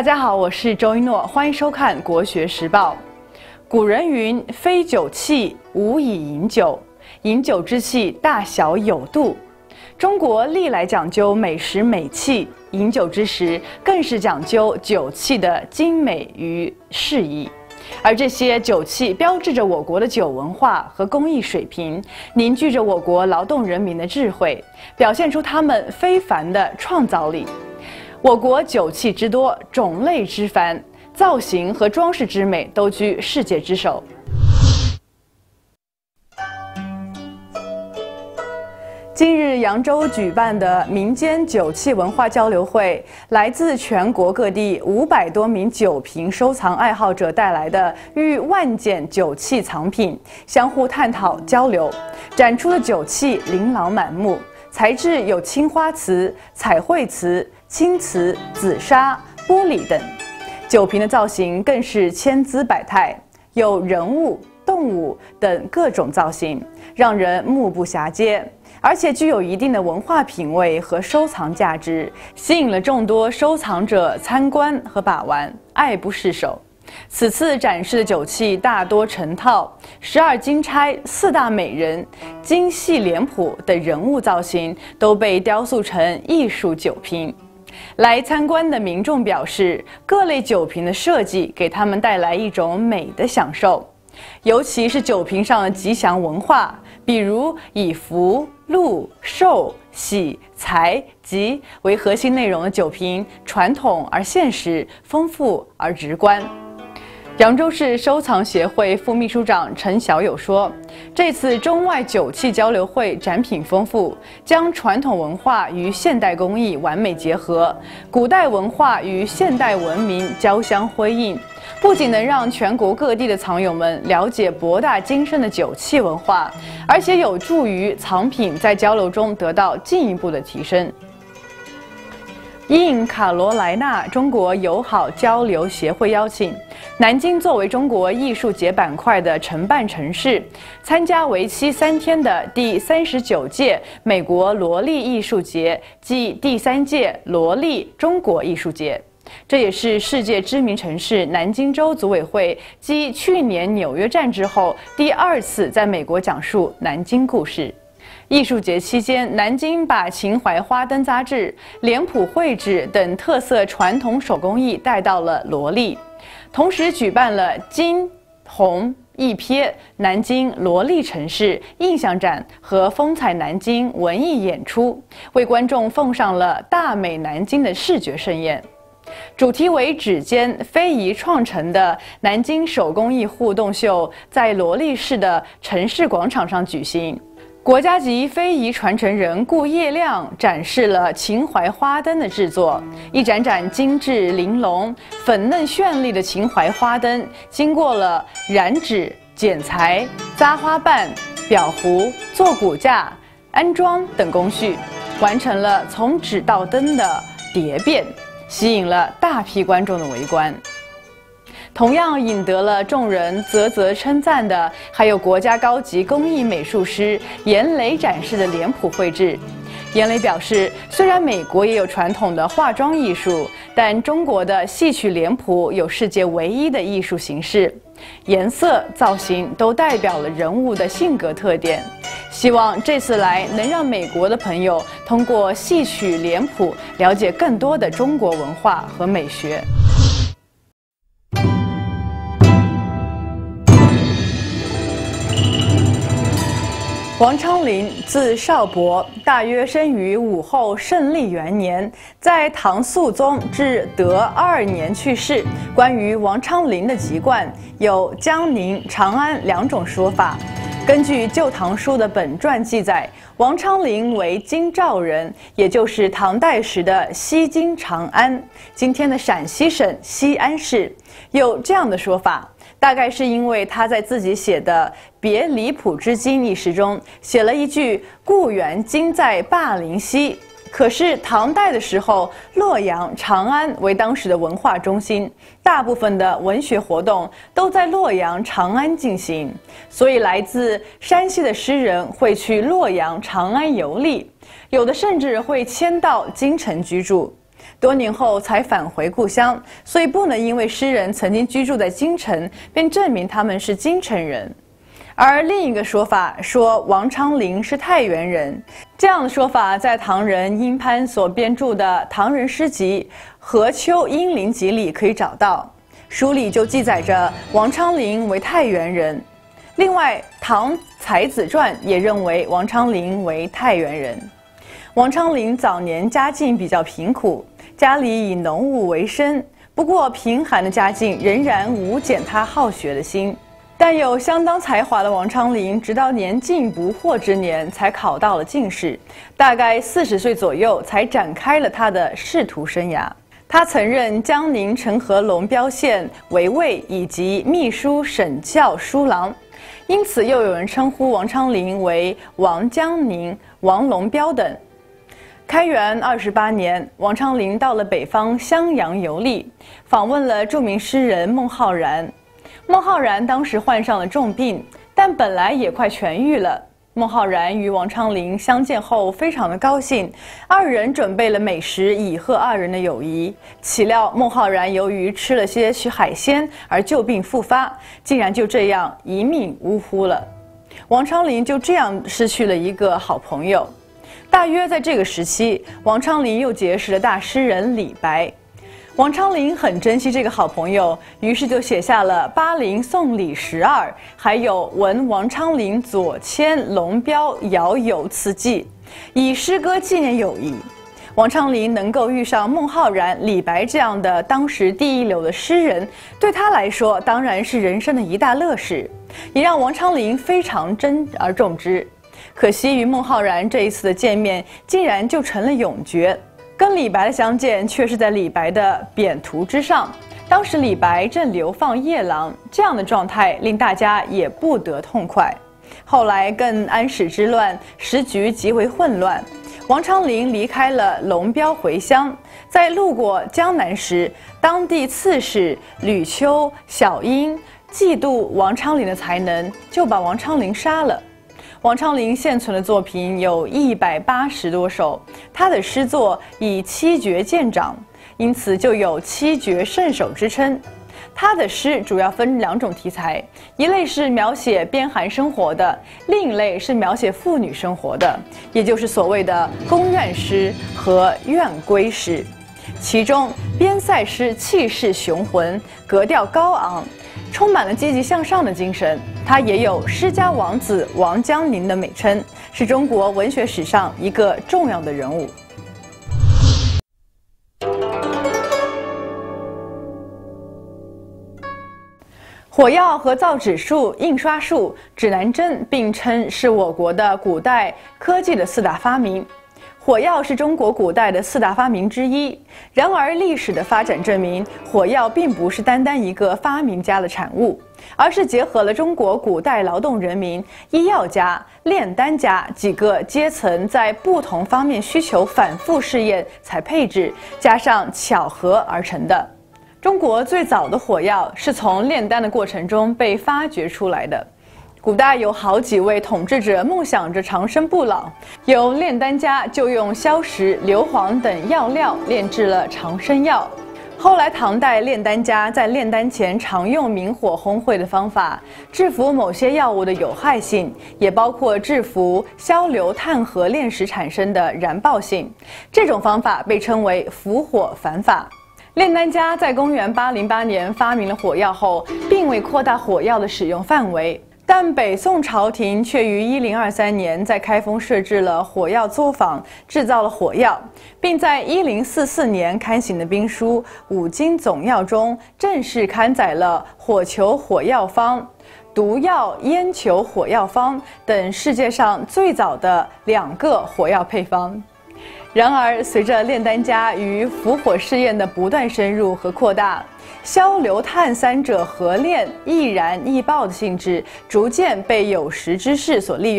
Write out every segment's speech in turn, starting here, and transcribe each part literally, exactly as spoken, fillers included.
大家好，我是周一诺，欢迎收看《国学时报》。古人云：“非酒器，无以饮酒。饮酒之器，大小有度。”中国历来讲究美食美器，饮酒之时更是讲究酒器的精美与适宜。而这些酒器标志着我国的酒文化和工艺水平，凝聚着我国劳动人民的智慧，表现出他们非凡的创造力。我国酒器之多，种类之繁，造型和装饰之美都居世界之首。近日，扬州举办的民间酒器文化交流会，来自全国各地五百多名酒瓶收藏爱好者带来的逾万件酒器藏品，相互探讨交流，展出的酒器琳琅满目，材质有青花瓷、彩绘瓷、青瓷、紫砂、玻璃等，酒瓶的造型更是千姿百态，有人物、动物等各种造型，让人目不暇接。而且具有一定的文化品味和收藏价值，吸引了众多收藏者参观和把玩，爱不释手。此次展示的酒器大多成套，十二金钗、四大美人、精细脸谱等人物造型都被雕塑成艺术酒瓶。来参观的民众表示，各类酒瓶的设计给他们带来一种美的享受，尤其是酒瓶上的吉祥文化，比如以福、禄、寿、喜、财、吉为核心内容的酒瓶，传统而现实，丰富而直观。扬州市收藏协会副秘书长陈小友说，这次中外酒器交流会展品丰富，将传统文化与现代工艺完美结合，古代文化与现代文明交相辉映，不仅能让全国各地的藏友们了解博大精深的酒器文化，而且有助于藏品在交流中得到进一步的提升。应卡罗莱纳中国友好交流协会邀请，南京作为中国艺术节板块的承办城市，参加为期三天的第三十九届美国罗丽艺术节暨第三届罗丽中国艺术节。这也是世界知名城市南京州组委会继去年纽约站之后第二次在美国讲述南京故事。艺术节期间，南京把秦淮花灯杂志、脸谱绘制等特色传统手工艺带到了罗丽，同时举办了金、红、一瞥南京罗丽城市印象展和风采南京文艺演出，为观众奉上了大美南京的视觉盛宴。主题为指尖非遗创成的南京手工艺互动秀在罗丽市的城市广场上举行。国家级非遗传承人顾业亮展示了秦淮花灯的制作，一盏盏精致玲珑、粉嫩绚丽的秦淮花灯，经过了染纸、剪裁、扎花瓣、裱糊、做骨架、安装等工序，完成了从纸到灯的蝶变，吸引了大批观众的围观。同样引得了众人啧啧称赞的，还有国家高级工艺美术师严磊展示的脸谱绘制。严磊表示，虽然美国也有传统的化妆艺术，但中国的戏曲脸谱有世界唯一的艺术形式，颜色、造型都代表了人物的性格特点。希望这次来能让美国的朋友通过戏曲脸谱了解更多的中国文化和美学。王昌龄，字少伯，大约生于武后胜历元年，在唐肃宗至德二年去世。关于王昌龄的籍贯，有江宁、长安两种说法。根据《旧唐书》的本传记载，王昌龄为京兆人，也就是唐代时的西京长安，今天的陕西省西安市。有这样的说法，大概是因为他在自己写的《别离谱之经》一诗中写了一句“故园今在灞陵西”。可是唐代的时候，洛阳、长安为当时的文化中心，大部分的文学活动都在洛阳、长安进行，所以来自山西的诗人会去洛阳、长安游历，有的甚至会迁到京城居住。 多年后才返回故乡，所以不能因为诗人曾经居住在京城，便证明他们是京城人。而另一个说法说王昌龄是太原人，这样的说法在唐人殷攀所编著的《唐人诗集·何丘殷林集》里可以找到，书里就记载着王昌龄为太原人。另外，《唐才子传》也认为王昌龄为太原人。王昌龄早年家境比较贫苦，家里以农务为生，不过贫寒的家境仍然无减他好学的心。但有相当才华的王昌龄，直到年近不惑之年才考到了进士，大概四十岁左右才展开了他的仕途生涯。他曾任江宁陈河龙标县围尉以及秘书省校书郎，因此又有人称呼王昌龄为王江宁、王龙标等。开元二十八年，王昌龄到了北方襄阳游历，访问了著名诗人孟浩然。孟浩然当时患上了重病，但本来也快痊愈了。孟浩然与王昌龄相见后非常的高兴，二人准备了美食以贺二人的友谊。岂料孟浩然由于吃了些许海鲜而旧病复发，竟然就这样一命呜呼了。王昌龄就这样失去了一个好朋友。大约在这个时期，王昌龄又结识了大诗人李白。王昌龄很珍惜这个好朋友，于是就写下了《巴陵送李十二》，还有《闻王昌龄左迁龙标遥游词记》，以诗歌纪念友谊。王昌龄能够遇上孟浩然、李白这样的当时第一流的诗人，对他来说当然是人生的一大乐事，也让王昌龄非常珍而重之。可惜与孟浩然这一次的见面，竟然就成了永诀。跟李白的相见却是在李白的匾图之上，当时李白正流放夜郎，这样的状态令大家也不得痛快。后来更安史之乱，时局极为混乱，王昌龄离开了龙标回乡，在路过江南时，当地刺史吕丘、小英嫉妒王昌龄的才能，就把王昌龄杀了。王昌龄现存的作品有一百八十多首，他的诗作以七绝见长，因此就有七绝圣手之称。他的诗主要分两种题材，一类是描写边寒生活的，另一类是描写妇女生活的，也就是所谓的宫怨诗和怨闺诗。其中边塞诗气势雄浑，格调高昂，充满了积极向上的精神。他也有诗家王子王江宁的美称，是中国文学史上一个重要的人物。火药和造纸术、印刷术、指南针并称是我国的古代科技的四大发明。火药是中国古代的四大发明之一，然而历史的发展证明，火药并不是单单一个发明家的产物，而是结合了中国古代劳动人民、医药家、炼丹家几个阶层在不同方面需求反复试验才配置，加上巧合而成的。中国最早的火药是从炼丹的过程中被发掘出来的。古代有好几位统治者梦想着长生不老，有炼丹家就用硝石、硫磺等药料炼制了长生药。后来唐代炼丹家在炼丹前常用明火烘焙的方法，制服某些药物的有害性，也包括制服硝硫碳和炼石产生的燃爆性。这种方法被称为伏火反法。炼丹家在公元八零八年发明了火药后，并未扩大火药的使用范围。但北宋朝廷却于一零二三年在开封设置了火药作坊，制造了火药，并在一零四四年刊行的兵书《五经总要》中正式刊载了火球火药方、毒药烟球火药方等世界上最早的两个火药配方。然而，随着炼丹家与伏火试验的不断深入和扩大，硝硫碳三者合炼易燃易爆的性质逐渐被有识之士所利用，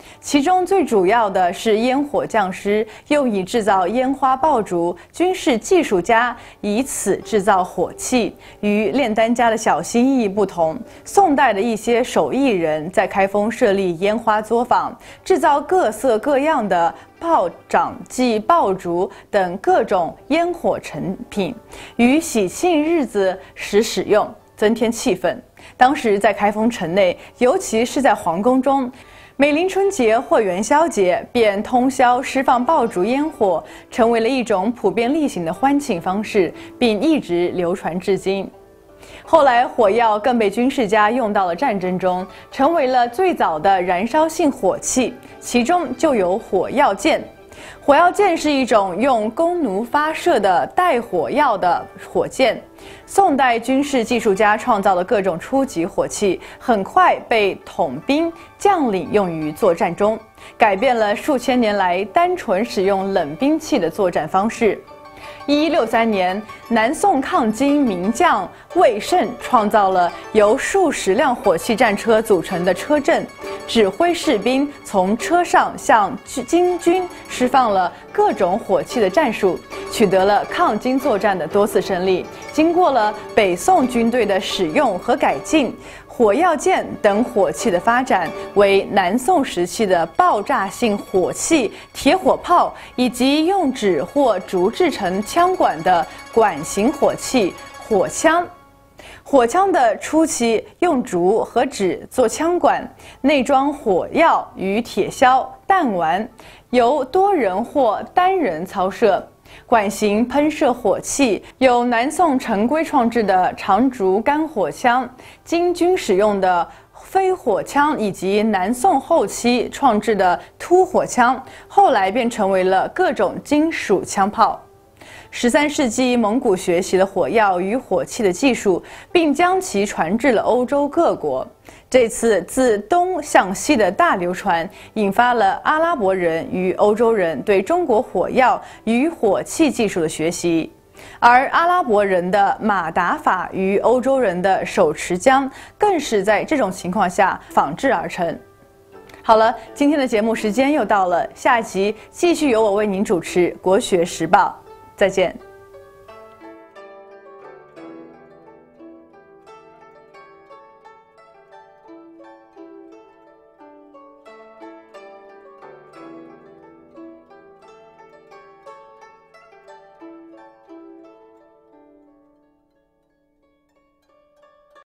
其中最主要的是烟火匠师用以制造烟花爆竹，军事技术家以此制造火器。与炼丹家的小心翼翼不同，宋代的一些手艺人在开封设立烟花作坊，制造各色各样的炮仗暨爆竹等各种烟火成品，于喜庆日子时使用，增添气氛。当时在开封城内，尤其是在皇宫中，每临春节或元宵节，便通宵释放爆竹烟火，成为了一种普遍例行的欢庆方式，并一直流传至今。后来，火药更被军事家用到了战争中，成为了最早的燃烧性火器，其中就有火药箭。火药箭是一种用弓弩发射的带火药的火箭。宋代军事技术家创造了各种初级火器，很快被统兵将领用于作战中，改变了数千年来单纯使用冷兵器的作战方式。一一六三年，南宋抗金名将魏胜创造了由数十辆火器战车组成的车阵，指挥士兵从车上向金军释放了各种火器的战术，取得了抗金作战的多次胜利。经过了北宋军队的使用和改进，火药箭等火器的发展为南宋时期的爆炸性火器、铁火炮以及用纸或竹制成枪管的管型火器火枪。火枪的初期用竹和纸做枪管，内装火药与铁锹、弹丸，由多人或单人操射。管型喷射火器有南宋陈规创制的长竹干火枪、金军使用的飞火枪，以及南宋后期创制的突火枪，后来便成为了各种金属枪炮。十三世纪，蒙古学习了火药与火器的技术，并将其传至了欧洲各国。这次自东向西的大流传，引发了阿拉伯人与欧洲人对中国火药与火器技术的学习，而阿拉伯人的马达法与欧洲人的手持枪，更是在这种情况下仿制而成。好了，今天的节目时间又到了，下集继续由我为您主持《国学时报》。再见。